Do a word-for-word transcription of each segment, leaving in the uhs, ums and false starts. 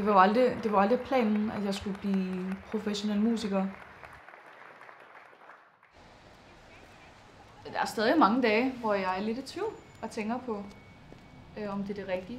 Det var jo aldrig, det var aldrig planen, at jeg skulle blive professionel musiker. Der er stadig mange dage, hvor jeg er lidt i tvivl og tænker på, øh, om det er det rigtige.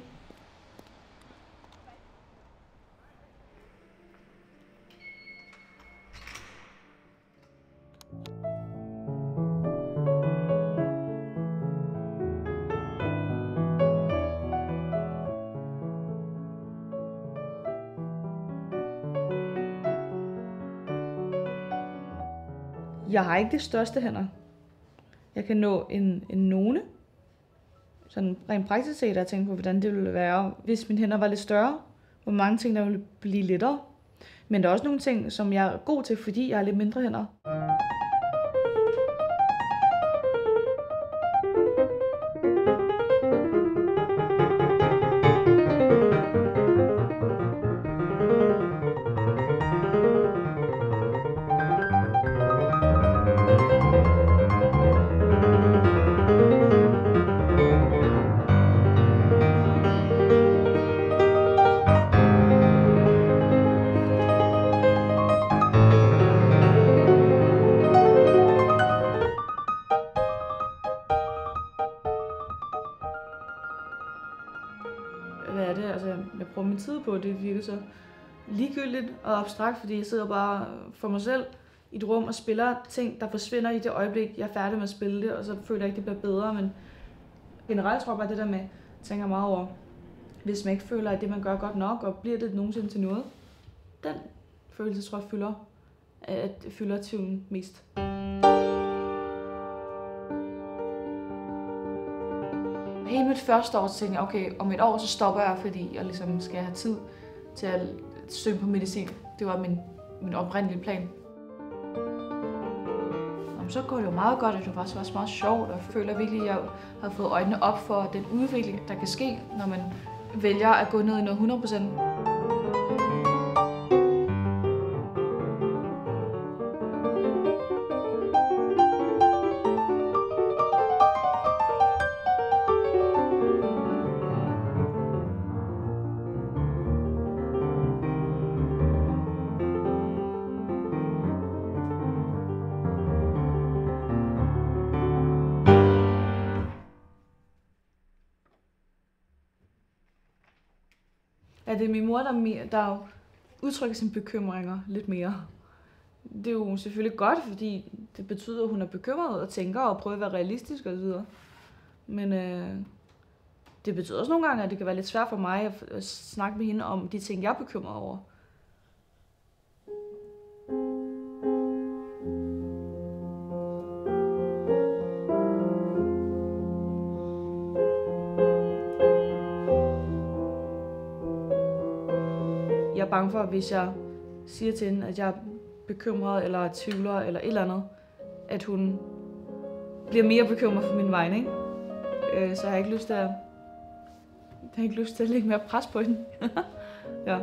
Jeg har ikke de største hænder. Jeg kan nå en, en none. Sådan rent praktisk set, jeg tænkt på, hvordan det ville være, hvis mine hænder var lidt større. Hvor mange ting, der ville blive lettere. Men der er også nogle ting, som jeg er god til, fordi jeg har lidt mindre hænder. Hvad er det, altså jeg bruger min tid på, det virker så ligegyldigt og abstrakt, fordi jeg sidder bare for mig selv i et rum og spiller ting, der forsvinder i det øjeblik, jeg er færdig med at spille det, og så føler jeg ikke, det bliver bedre, men generelt tror jeg bare det der med, tænker meget over, hvis man ikke føler, at det man gør godt nok, og bliver det nogensinde til noget, den følelse tror jeg fylder, at fylder tvivlen mest. Hele mit første år tænkte jeg, okay, om et år så stopper jeg, fordi jeg ligesom skal have tid til at søge på medicin. Det var min, min oprindelige plan. Jamen, så går det jo meget godt, og det var også meget sjovt, og jeg føler virkelig, at jeg har fået øjnene op for den udvikling, der kan ske, når man vælger at gå ned i noget hundrede procent. Ja, det er min mor, der, der udtrykker sine bekymringer lidt mere. Det er jo selvfølgelig godt, fordi det betyder, at hun er bekymret og tænker og prøver at være realistisk osv. Men øh, det betyder også nogle gange, at det kan være lidt svært for mig at, at snakke med hende om de ting, jeg er bekymret over. Jeg er bange for, at hvis jeg siger til hende, at jeg er bekymret eller tvivler eller et eller andet, at hun bliver mere bekymret for min vegne, ikke? Øh, så jeg har ikke lyst til at, jeg har ikke lyst til at lægge mere pres på hende. Ja.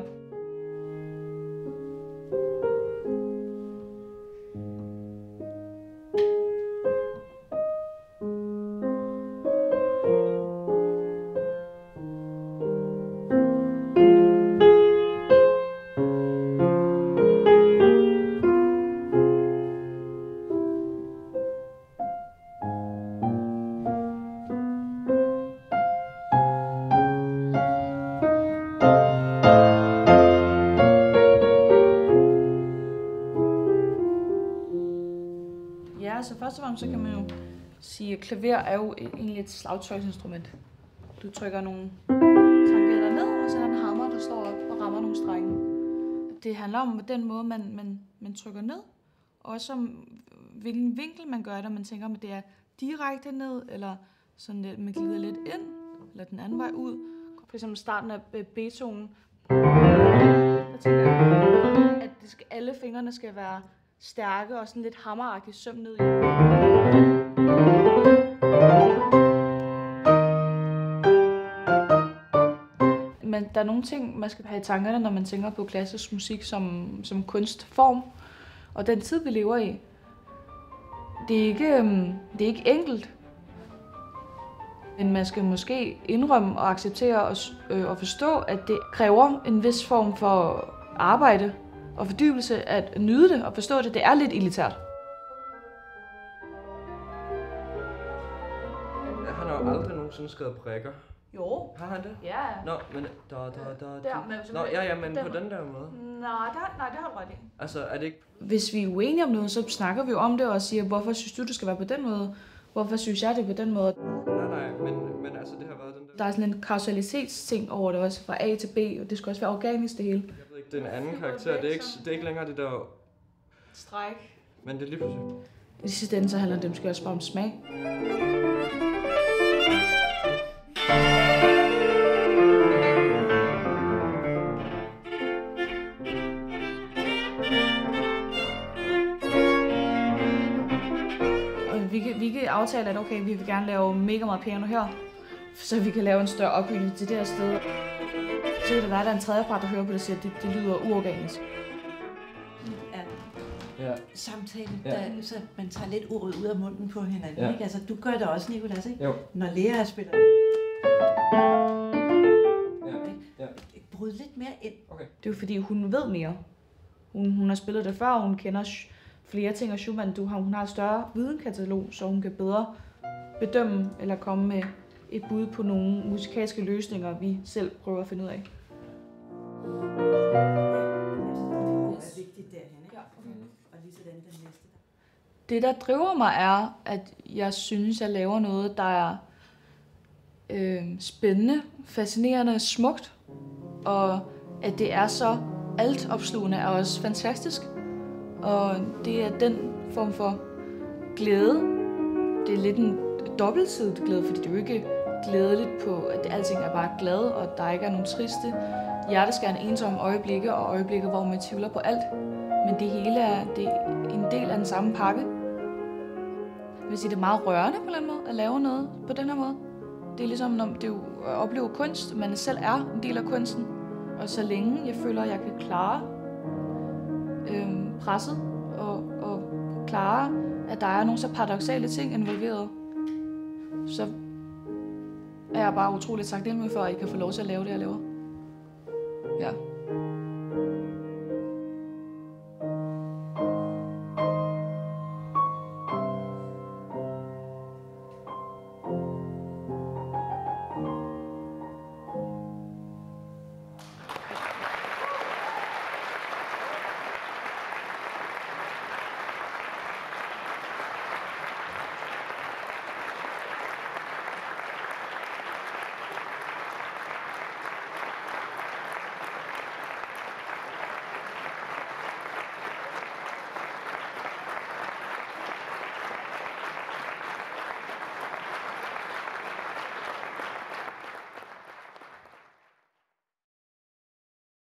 Ja, så først og fremmest så kan man jo sige, at klaver er jo egentlig et slagtøjsinstrument. Du trykker nogle tangenter ned, og så er der en hammer, der slår op og rammer nogle strenge. Det handler om den måde, man, man, man trykker ned, og også om hvilken vinkel man gør det, og man tænker, om det er direkte ned, eller sådan lidt, man glider lidt ind, eller den anden vej ud. For eksempel starten af B-tonen. Der tænker jeg, at det skal, alle fingrene skal være stærke og sådan lidt hammeragtigt søm ned i. Men der er nogle ting, man skal have i tankerne, når man tænker på klassisk musik som, som kunstform. Og den tid, vi lever i, det er ikke, det er ikke enkelt. Men man skal måske indrømme og acceptere og, øh, og forstå, at det kræver en vis form for arbejde og fordybelse at nyde det og forstå det. Det er lidt elitært. Han har jo aldrig nogensinde skrevet prikker. Jo. Har han det? Ja. Nå, men da, da, da, Der, men Nå, ja, ja, men den, på den der måde. Nej, der, nej, det har du ret i. Altså, er det ikke... Hvis vi er uenige om noget, så snakker vi jo om det og siger, hvorfor synes du, det skal være på den måde? Hvorfor synes jeg, det er på den måde? Nej, nej, men, men altså, det har været den der... Der er sådan en kausalitetsting over det også, fra A til B, og det skal også være organisk det hele. Jeg ved ikke, det er en anden karakter. Det er ikke, det er ikke længere det der... Stræk. Men det er lige pludselig... I sidste ende, så handler det måske også bare om smag. Og vi kan, vi kan aftale, at okay, vi vil gerne lave mega meget piano her, så vi kan lave en større opbygning til det her sted. Så kan det være, at der er en tredje part, der hører på det og siger, at det, det lyder uorganisk. Ja. Samtale, ja. Der, så man tager lidt ordet ud af munden på hinanden. Ja. Ikke? Altså, du gør det også, Nicolas, ikke? Jo. Når Lea spiller. Ja. Ja. Bryd lidt mere ind. Okay. Det er jo fordi, hun ved mere. Hun, hun har spillet det før, og hun kender flere ting af Schumann. Du har, hun har et større videnkatalog, så hun kan bedre bedømme eller komme med et bud på nogle musikalske løsninger, vi selv prøver at finde ud af. Det, der driver mig, er, at jeg synes, jeg laver noget, der er øh, spændende, fascinerende, smukt, og at det er så altopslugende er også fantastisk. Og det er den form for glæde. Det er lidt en dobbeltsidig glæde, fordi det er jo ikke glædeligt på, at det, alting er bare glad, og der ikke er nogen triste, hjerteskærende, ensomme øjeblikke, og øjeblikke, hvor man tvivler på alt. Men det hele er, det er en del af den samme pakke. Jeg vil sige, det er meget rørende på en måde at lave noget på den her måde. Det er ligesom, når det jo oplever kunst, man selv er en del af kunsten. Og så længe jeg føler, at jeg kan klare øhm, presset og, og klare, at der er nogle så paradoksale ting involveret, så er jeg bare utroligt taknemmelig for, at I kan få lov til at lave det, jeg laver. Ja.